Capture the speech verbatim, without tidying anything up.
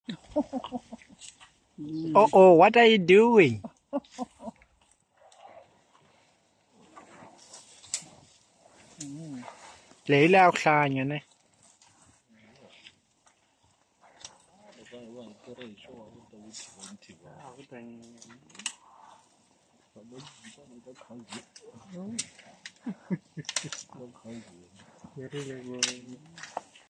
Oh, oh, what are you doing? Lấy lao khai nhá này.